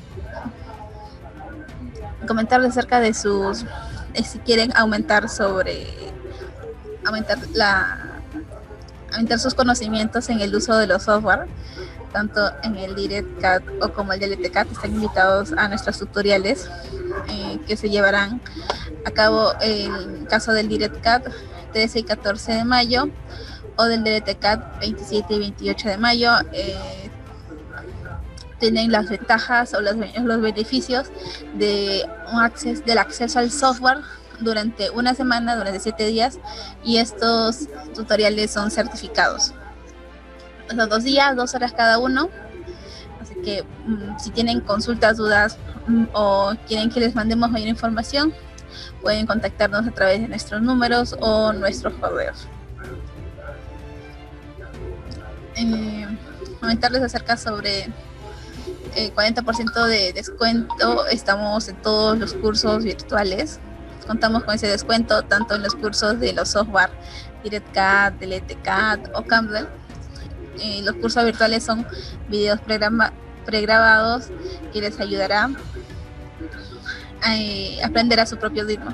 Comentarles acerca de sus, eh, si quieren aumentar sobre, aumentar la, aumentar sus conocimientos en el uso de los software, tanto en el DirectCAD o como el D L T CAD, están invitados a nuestros tutoriales eh, que se llevarán a cabo en el caso del DirectCAD trece y catorce de mayo o del D L T CAD veintisiete y veintiocho de mayo. Eh, tienen las ventajas o los, los beneficios de un acceso, del acceso al software durante una semana, durante siete días, y estos tutoriales son certificados. Son dos días, dos horas cada uno, así que um, si tienen consultas, dudas um, o quieren que les mandemos mayor información, pueden contactarnos a través de nuestros números o nuestros correos. Eh, comentarles acerca sobre el cuarenta por ciento de descuento. Estamos en todos los cursos virtuales. Contamos con ese descuento tanto en los cursos de los software DirectCAD, D L T CAD o Candle. Eh, los cursos virtuales son videos pregrabados que les ayudará a eh, aprender a su propio ritmo.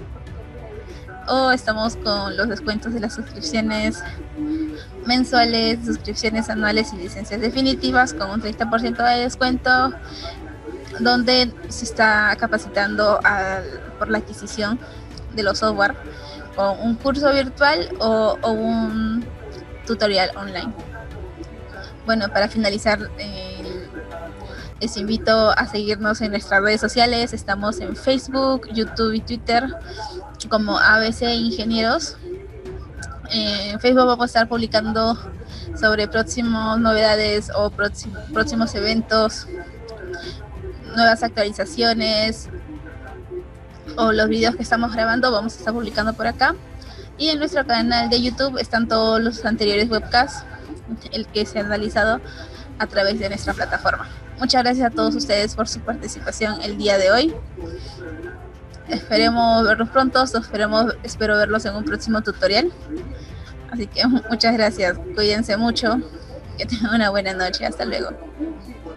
O estamos con los descuentos de las suscripciones mensuales, suscripciones anuales y licencias definitivas con un treinta por ciento de descuento, donde se está capacitando al, por la adquisición de los software con un curso virtual o, o un tutorial online. Bueno, para finalizar, eh, les invito a seguirnos en nuestras redes sociales. Estamos en Facebook, YouTube y Twitter como A B C Ingenieros. Eh, en Facebook vamos a estar publicando sobre próximas novedades o próximos, próximos eventos, nuevas actualizaciones o los videos que estamos grabando, vamos a estar publicando por acá. Y en nuestro canal de YouTube están todos los anteriores webcasts, el que se han realizado a través de nuestra plataforma. Muchas gracias a todos ustedes por su participación el día de hoy. Esperemos verlos pronto, esperemos, espero verlos en un próximo tutorial. Así que muchas gracias, cuídense mucho, que tengan una buena noche, hasta luego.